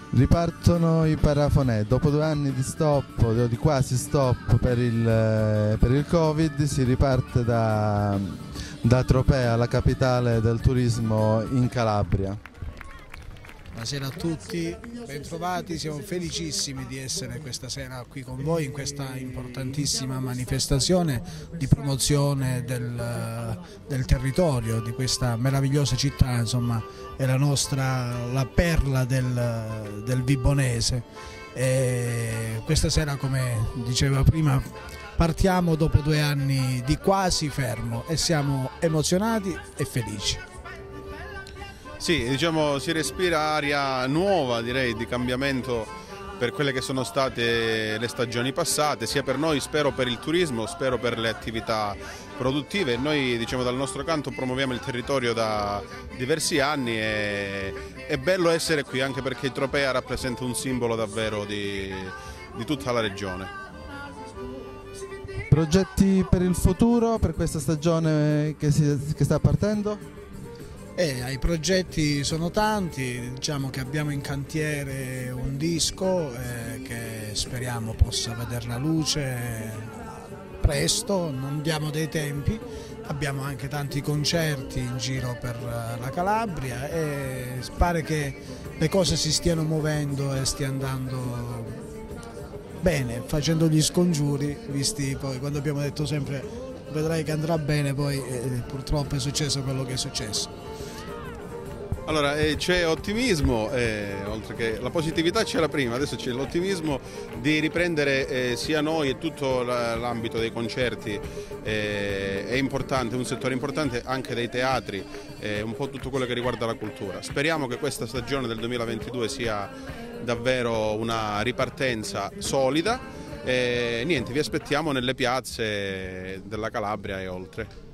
Ripartono i parafonè, dopo 2 anni di stop, o di quasi stop per il Covid, si riparte da Tropea, la capitale del turismo in Calabria. Buonasera a tutti, bentrovati, siamo felicissimi di essere questa sera qui con voi in questa importantissima manifestazione di promozione del territorio, di questa meravigliosa città, insomma è la perla del Vibonese. E questa sera, come diceva prima, partiamo dopo 2 anni di quasi fermo e siamo emozionati e felici. Sì, diciamo si respira aria nuova, direi, di cambiamento per quelle che sono state le stagioni passate, sia per noi, spero per il turismo, spero per le attività produttive. Noi, diciamo, dal nostro canto promuoviamo il territorio da diversi anni e è bello essere qui, anche perché Tropea rappresenta un simbolo davvero di tutta la regione. Progetti per il futuro, per questa stagione che sta partendo? I progetti sono tanti, diciamo che abbiamo in cantiere un disco che speriamo possa vedere la luce presto, non diamo dei tempi, abbiamo anche tanti concerti in giro per la Calabria e pare che le cose si stiano muovendo e stia andando bene, facendo gli scongiuri, visti poi quando abbiamo detto sempre vedrai che andrà bene, poi purtroppo è successo quello che è successo. Allora, c'è ottimismo, oltre che la positività c'era prima, adesso c'è l'ottimismo di riprendere sia noi e tutto l'ambito dei concerti, è importante, un settore importante anche dei teatri, un po' tutto quello che riguarda la cultura. Speriamo che questa stagione del 2022 sia davvero una ripartenza solida e niente, vi aspettiamo nelle piazze della Calabria e oltre.